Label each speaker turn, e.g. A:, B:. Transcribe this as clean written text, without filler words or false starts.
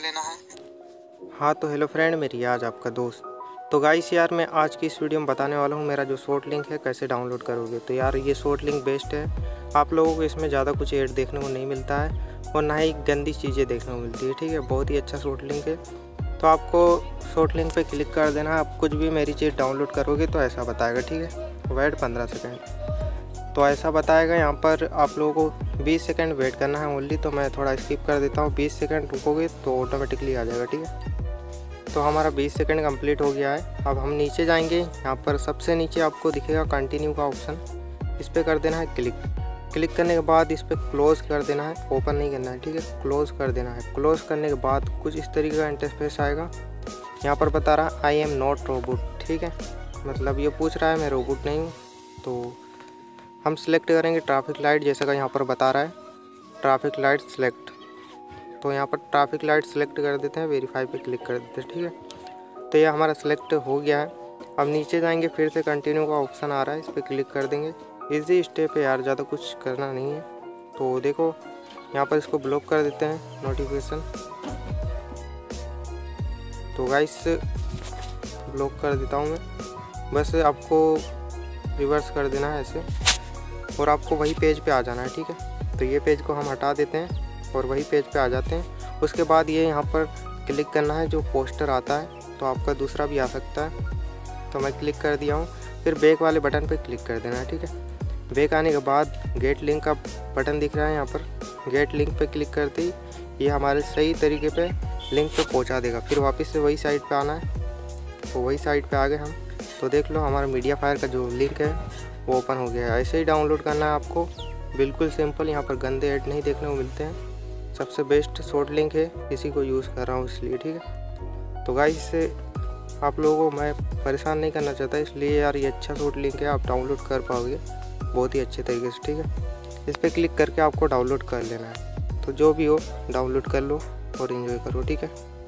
A: लेना है।
B: हाँ तो हेलो फ्रेंड, मेरी आज आपका दोस्त। तो गाइस यार, मैं आज की इस वीडियो में बताने वाला हूँ मेरा जो शॉर्ट लिंक है कैसे डाउनलोड करोगे। तो यार ये शॉर्ट लिंक बेस्ट है, आप लोगों को इसमें ज़्यादा कुछ ऐड देखने को नहीं मिलता है और ना ही गंदी चीज़ें देखने को मिलती है। ठीक है, बहुत ही अच्छा शॉर्ट लिंक है। तो आपको शॉर्ट लिंक पे क्लिक कर देना है। आप कुछ भी मेरी चीज़ डाउनलोड करोगे तो ऐसा बताएगा। ठीक है, वेट 15 सेकेंड। तो ऐसा बताएगा। यहाँ पर आप लोगों को 20 सेकंड वेट करना है ओनली। तो मैं थोड़ा स्किप कर देता हूँ, 20 सेकंड रुकोगे तो ऑटोमेटिकली आ जाएगा। ठीक है, तो हमारा 20 सेकंड कंप्लीट हो गया है। अब हम नीचे जाएंगे, यहाँ पर सबसे नीचे आपको दिखेगा कंटिन्यू का ऑप्शन, इस पर कर देना है क्लिक। क्लिक करने के बाद इस पर क्लोज़ कर देना है, ओपन नहीं करना है। ठीक है, क्लोज़ कर देना है। क्लोज़ करने के बाद कुछ इस तरीके का इंटरफेस आएगा। यहाँ पर बता रहा है आई एम नॉट रोबोट। ठीक है, मतलब ये पूछ रहा है मैं रोबोट नहीं हूँ। तो हम सिलेक्ट करेंगे ट्रैफिक लाइट, जैसा कि यहाँ पर बता रहा है ट्रैफिक लाइट सिलेक्ट। तो यहाँ पर ट्रैफिक लाइट सिलेक्ट कर देते हैं, वेरीफाई पे क्लिक कर देते हैं। ठीक है, तो ये हमारा सिलेक्ट हो गया है। अब नीचे जाएंगे, फिर से कंटिन्यू का ऑप्शन आ रहा है, इस पर क्लिक कर देंगे। इजी स्टेप है यार, ज़्यादा कुछ करना नहीं है। तो देखो यहाँ पर इसको ब्लॉक कर देते हैं नोटिफिकेशन। तो गाइस ब्लॉक कर देता हूँ मैं। बस आपको रिवर्स कर देना है ऐसे और आपको वही पेज पे आ जाना है। ठीक है, तो ये पेज को हम हटा देते हैं और वही पेज पे आ जाते हैं। उसके बाद ये यहाँ पर क्लिक करना है, जो पोस्टर आता है। तो आपका दूसरा भी आ सकता है। तो मैं क्लिक कर दिया हूँ। फिर बैक वाले बटन पे क्लिक कर देना है। ठीक है, बैक आने के बाद गेट लिंक का बटन दिख रहा है, यहाँ पर गेट लिंक पे क्लिक करते ही ये हमारे सही तरीके पे लिंक पे पहुँचा देगा। फिर वापस से वही साइट पे आना है। तो वही साइट पे आ गए हम। तो देख लो हमारा मीडियाफायर का जो लिंक है वो ओपन हो गया है। ऐसे ही डाउनलोड करना है आपको, बिल्कुल सिंपल। यहाँ पर गंदे ऐड नहीं देखने को मिलते हैं। सबसे बेस्ट शॉर्ट लिंक है, इसी को यूज़ कर रहा हूँ इसलिए। ठीक है, तो गाइस इससे आप लोगों को मैं परेशान नहीं करना चाहता, इसलिए यार ये अच्छा शॉर्ट लिंक है, आप डाउनलोड कर पाओगे बहुत ही अच्छे तरीके से। ठीक है, इस पर क्लिक करके आपको डाउनलोड कर लेना है। तो जो भी हो डाउनलोड कर लो और इन्जॉय करो। ठीक है।